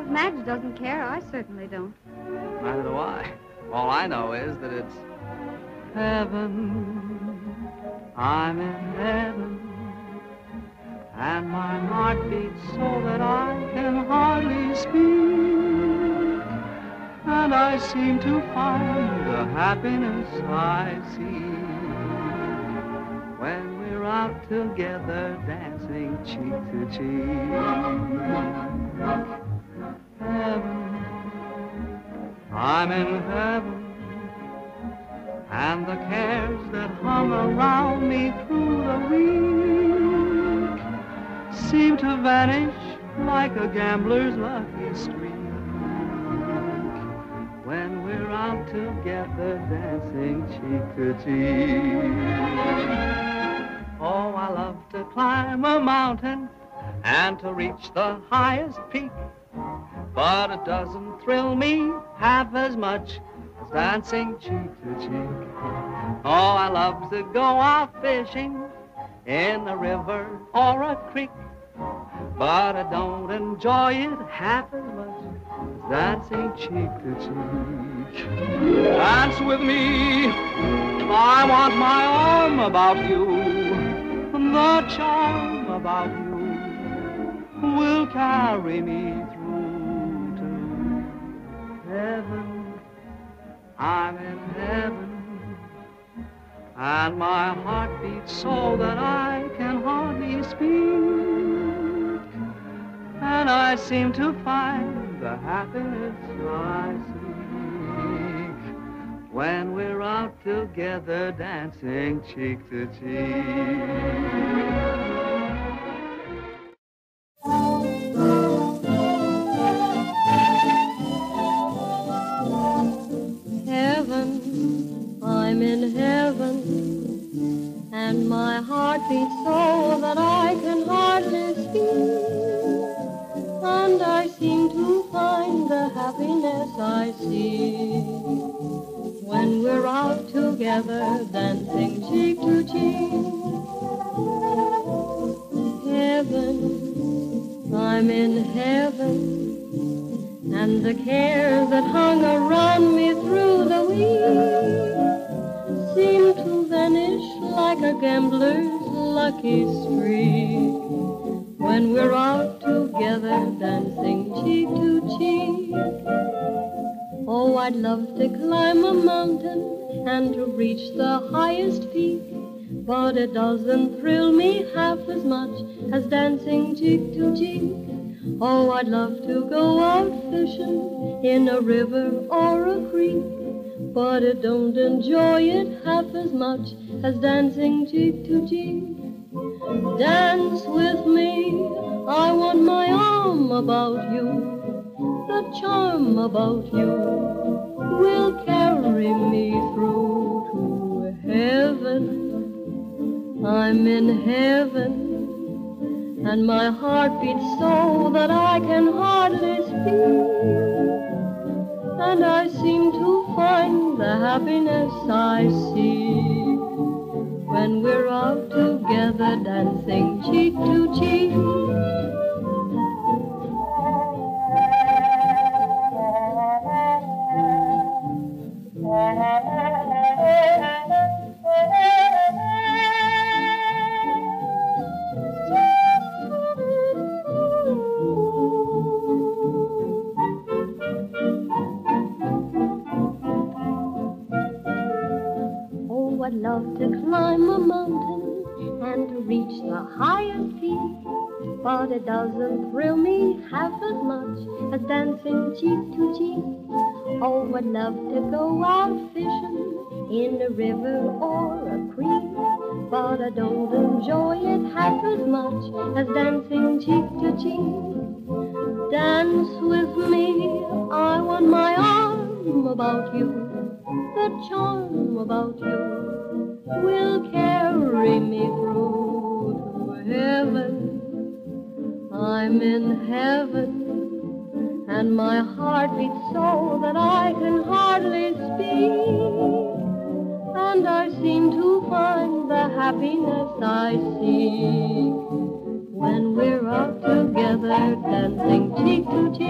Madge doesn't care. I certainly don't. Neither do I. All I know is that it's heaven. I'm in heaven. And my heart beats so that I can hardly speak. And I seem to find the happiness I seek when we're out together dancing cheek to cheek. Heaven, I'm in heaven. And the cares that hung around me through the week seem to vanish like a gambler's lucky streak when we're out together dancing cheek to cheek. Oh, I love to climb a mountain and to reach the highest peak, but it doesn't thrill me half as much as dancing cheek to cheek. Oh, I love to go out fishing in a river or a creek, but I don't enjoy it half as much as dancing cheek to cheek. Dance with me, I want my arm about you. The charm about you will carry me through to heaven. I'm in heaven. And my heart beats so that I can hardly speak. And I seem to find the happiness I seek when we're out together dancing cheek to cheek. I'm in heaven, and my heart beats so that I can hardly speak, and I seem to find the happiness I seek when we're out together dancing cheek to cheek. Heaven, I'm in heaven, and the cares that hung around me through the week seem to vanish like a gambler's lucky streak when we're out together dancing cheek to cheek. Oh, I'd love to climb a mountain and to reach the highest peak, but it doesn't thrill me half as much as dancing cheek to cheek. Oh, I'd love to go out fishing in a river or a creek, but I don't enjoy it half as much as dancing cheek to cheek. Dance with me, I want my arm about you. The charm about you will carry me through to heaven. I'm in heaven, and my heart beats so that I can hardly speak, and I seem to find the happiness I seek when we're out together dancing cheek to cheek. I'd love to climb a mountain and to reach the highest peak, but it doesn't thrill me half as much as dancing cheek to cheek. Oh, I'd love to go out fishing in a river or a creek, but I don't enjoy it half as much as dancing cheek to cheek. Dance with me, I want my arm about you. The charm about you will carry me through to heaven. I'm in heaven, and my heart beats so that I can hardly speak, and I seem to find the happiness I seek when we're out together dancing cheek to cheek.